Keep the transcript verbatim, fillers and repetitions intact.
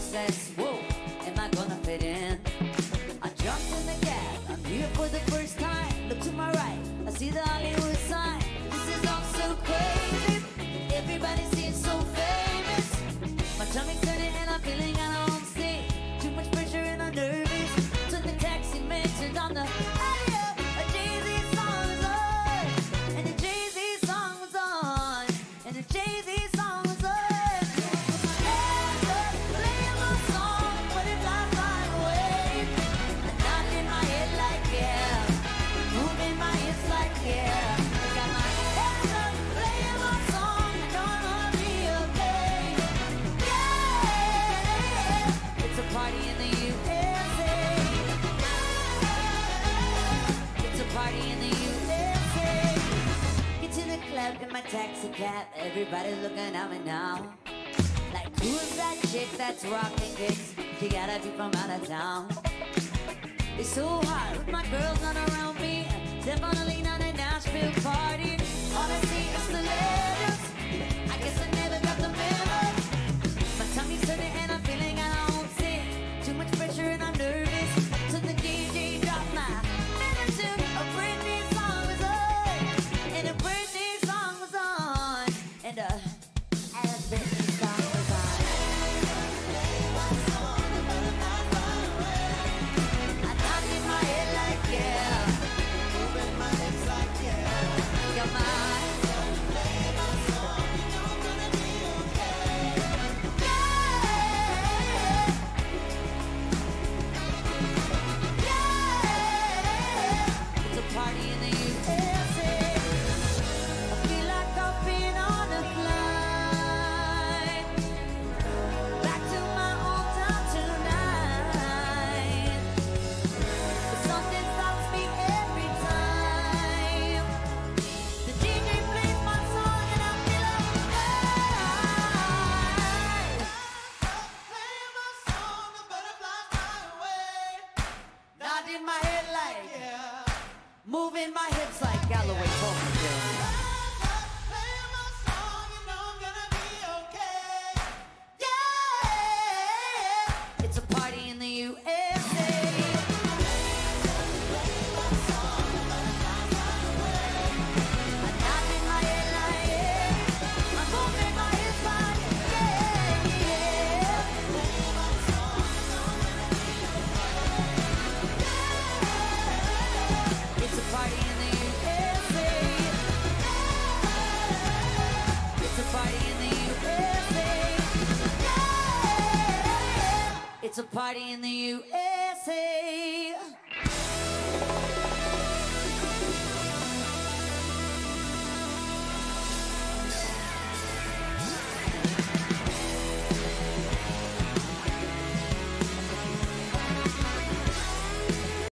says, whoa, am I gonna fit in? I jumped in the cab, I'm here for the first time. Look to my right, I see the Hollywood sign. This is all so crazy, everybody seems so famous. My tummy's turning and I'm feeling kind of homesick. Too much pressure and I'm nervous. So the taxi mentioned on the radio a Jay-Z song was on. And the Jay-Z song was on. And the Jay-Z song was on. Hands up, playing my song, but it flies right away. I knocked in my head like yeah, moving my hips like yeah. Got my hands up, playing my song, gonna be okay. Yeah, it's a party in the U S A. It's a party in the U S A. Get to the club in my taxi cab, everybody's looking at me now. Like, who's that chick that's rocking kicks? She gotta be from out of town. It's so hot with my girls not around me. Definitely not a Nashville party. All I see is the letters. I guess I never got the memo. My tummy's turning and I'm feeling kind of homesick. Too much pressure and I'm nervous. So the D J dropped my favorite tune. A Britney song was on. And a Britney song was on. And a, and a Britney song was on. I knocked in my head like yeah. Moving my hips like yeah. Got my it's a party in the U S A. I feel like I've been on a flight back to my hometown tonight. But something stops me every time. The D J plays my song and I feel alive. Playing my song, the butterflies fly away. Nodding my head like yeah. Moving my hips like Galloway Coleman did. Playing my song, you know I'm gonna be okay. Yeah, it's a party in the U S A. I'm nodding my head like yeah. I'm moving my hips like yeah, yeah. It's a party in the U S A. It's a party in the U S A. It's a party in the U S A.